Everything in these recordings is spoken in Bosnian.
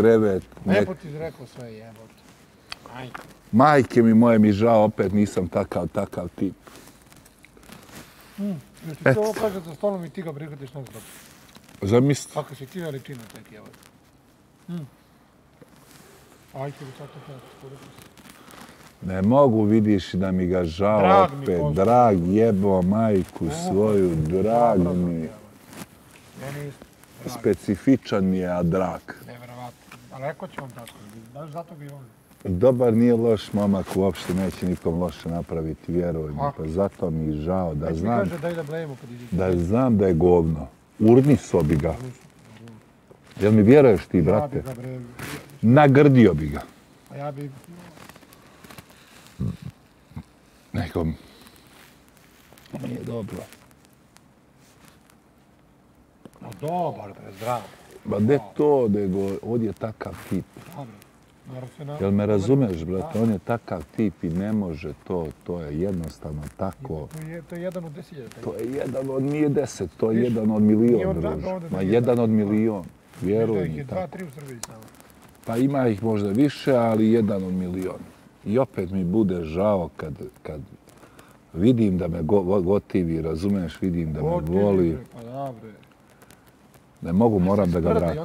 krevet. Lepo ti rekao sve, jebote. Majke. Majke mi moje mi žao, opet nisam takav tip. Još ti to ovo kaže za stolom i ti ga prihvatiš na zbog. Zamisli. Kako si ti veličina tek, jebote. Ajde, bi sad to kada Ne mogu, vidiš da mi ga žao Drag mi opet. postao. Drag jebo majku svoju, drag mi. Meni isto. Specifičan mi je, a drag. Neverovatno. Ali rekao ću vam tako, baš zato ga i volim. Dobar nije loš momak, uopšte neće nikom loše napraviti, vjeruj mi. Pa zato mi je žao da Već mi znam, kaže da ide blejemo kad iđeš. da znam da je govno. Urniso bi ga. Jel mi vjeruješ ti, Ja bi brate? ga, bre, Nagrdio bi ga. a ja bi... Nekom. Nije dobro. No dobar, bre, zdrav. Ba de to, nego ovdje je takav tip. Dobro. Mora se na... Jel me razumeš, brate? On je takav tip i ne može to je jednostavno tako. To je jedan od 10.000. To je jedan od, nije 10, to je jedan od milion, druže. Ma jedan od milion, vjeruj mi tako. 2-3 u Srbiji samo. Pa ima ih možda više, ali jedan od milion. I opet mi bude žao kad vidim da me gotivi, razumeš, vidim da me voli. Pa da, bre. Ne mogu, moram da ga vratim.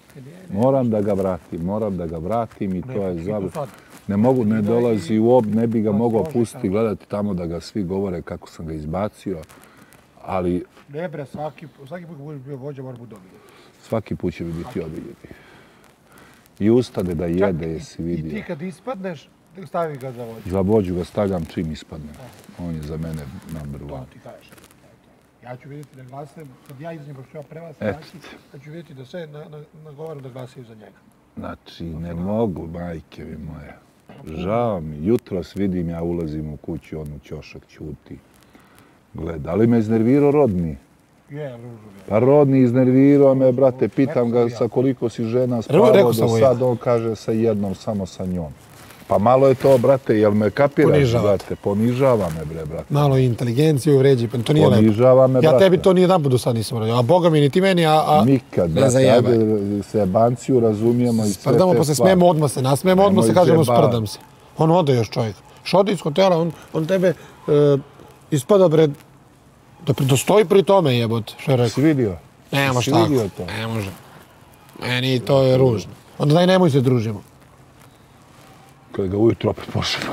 Moram da ga vratim i to je zabavno. Ne mogu, ne dolazi u ne bi ga mogao pustiti, gledati tamo da ga svi govore kako sam ga izbacio, ali... Ne bre, svaki put budeš bio vođa, mora biti obiljen. Svaki put će mi biti obiljeni. I ustane da jede, jesi vidio. I ti kad ispadneš, stavi ga za vođu. Za vođu ga stavljam čim ispadne. On je za mene number To one. ti kažeš. Ja ću vidjeti da glasem, kad ja izađem, pošto ja prevas, ja ću vidjeti da sve nagovaram da glasaju za njega. Znači, ne mogu, majke mi moje. Žao mi. Jutros vidim, ja ulazim u kuću, on u ćošak ćuti. Gleda, ali me iznervirao rodni. Je, ružu. Pa rodni iznervirao me, brate, pitam ga sa koliko si žena spavao do sad, on kaže sa jednom, samo sa njom. Pa malo je to, brate, jel me kapiraš, brate? Ponižava me, brate. Malo inteligenciju vređi, pa to nije lepo. Ponižava me, brate. Ja tebi to nijedan put do sad nisam radio, a Boga mi ni ti meni, a... Nikad, brate, ajde se banciju razumijemo i sve te stvari. Sprdamo, pa se smijemo odmah se, nasmijemo odmah se, kažemo sprdam se. On ode još čovjek. Šodi iz hotela, on tebe ispada, bre, da stoji pri tome, jebote, što je rekao. Si vidio? Ne može tako, ne može. Meni to je ružno. Onda daj nemoj se družimo. Kada ga ujutro opet pošalju.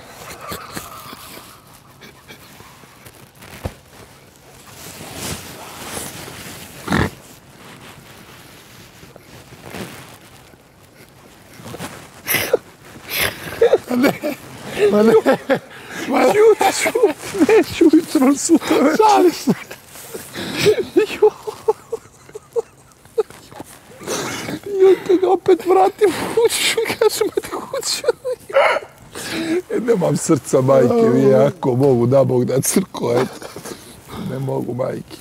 Neću ujutro sutra večer. Šali se. Kad ga opet vratim kuću, kažem ti kuću. Nemam srca, majke, mi jako mogu da Bog da crko, eto. Ne mogu, majke.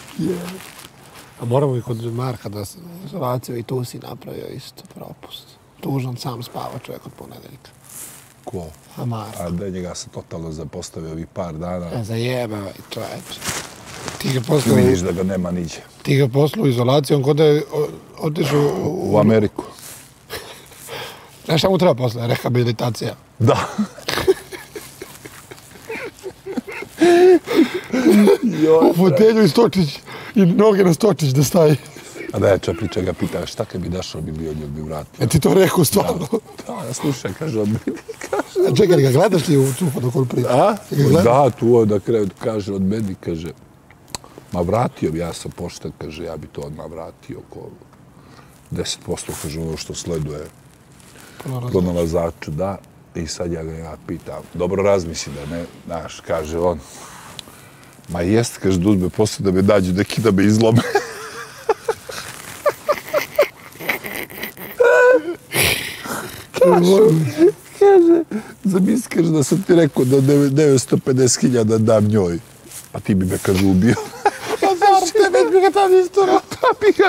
A moramo i kod Marka da se izolacija i tu si napravio isto propust. Tužan sam spava čovjek od ponedeljka. Ko? A Marko. A da njega sam totalno zapostavio ovih par dana. Zajebavaj čovječe. Vidiš da ga nema niđe. Ti ga poslu u izolaciju, on kod da je otišao u Ameriku. Znaš šta mu treba posle? Rehabilitacija. Da. U fotelju i stočić, i noge na stočić da staje. A da je Čaplića ga pitao šta kad bi došao bi bio njeg bi vratio. E ti to rekao stvarno? Da, ja slušaj, kaže od meni. A čekaj, ga gledaš ti u cufa dok on priča? A? Da, tu onda kaže od meni, kaže, ma vratio bi, ja sam pošten, kaže, ja bi to odmah vratio oko 10%, kaže, ono što sleduje pronalazaču, da. I sad ja ga pitam, dobro razmisli da ne, znaš, kaže on, ma jest, kaže, da uzme posle da me dađu neki da me izlome. Kaže, zamisli, kaže, da sam ti rekao da 950.000 dam njoj, a ti bi me, kaže, ubio. Pa zar, tebe bi ga tam istorao. Da bi ga...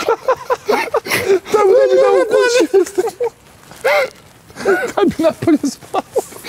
Tamo da bi dao kući. Da bi napolje spao.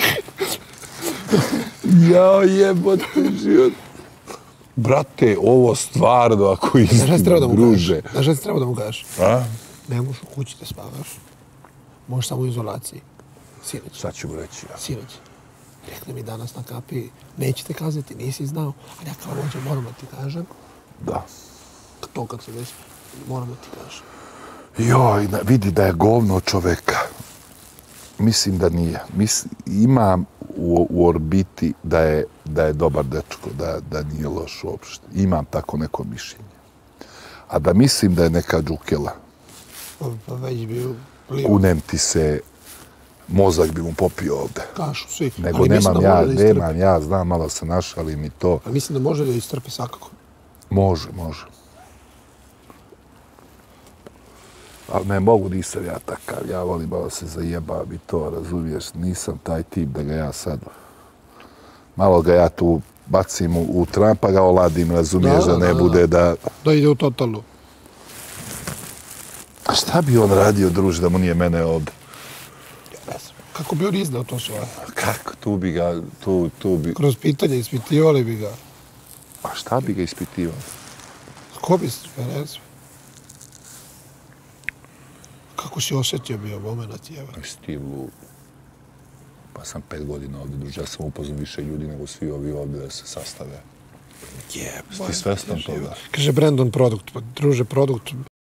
Jao, jebote život. Brate, ovo stvarno, ako isti druže. Znaš šta ti treba da mu kažeš? A? Ne možeš u kući da spavaš. Možeš samo u izolaciji. Sinoć. Sad ću mu reći ja. Sinoć. Rekli mi danas na kapi, nećete kazniti, nisi znao. Ali ja kao vođa moram da ti kažem. Da. To kad se već, moram da ti kažem. Joj, vidi da je govno čoveka. Mislim da nije. Imam u orbiti da je dobar dečko, da nije loš uopšte. Imam tako neko mišljenje. A da mislim da je neka džukela. Pa već bi kunem ti se, mozak bi mu popio ovde. Kašu svi. Nego nemam ja, znam, malo se našalim i to. A mislim da može da istrpi svakako. Može. Ali ne mogu, nisam ja takav. Ja volim malo se zajebam i to, razumiješ. Nisam taj tip da ga ja sad... Malo ga ja tu bacim u tramp, pa ga oladim, razumiješ, da ne bude da... Da ide u totalu. A šta bi on radio, druž, da mu nije mene ovde? Kako bi on iznao to svoje? Kako? Tu bi ga... Tu bi... Kroz pitanje ispitivali bi ga. A šta bi ga ispitivali? Ko bi se reći? Kako si osjetio bio moment, jeva? Jesi ti lud. Pa sam 5 godina ovdje, druže. Ja sam upoznao više ljudi nego svi ovi ovdje da se sastave. Jesi ti svestan toga? Kaže Brandon produkt, pa druže produkt,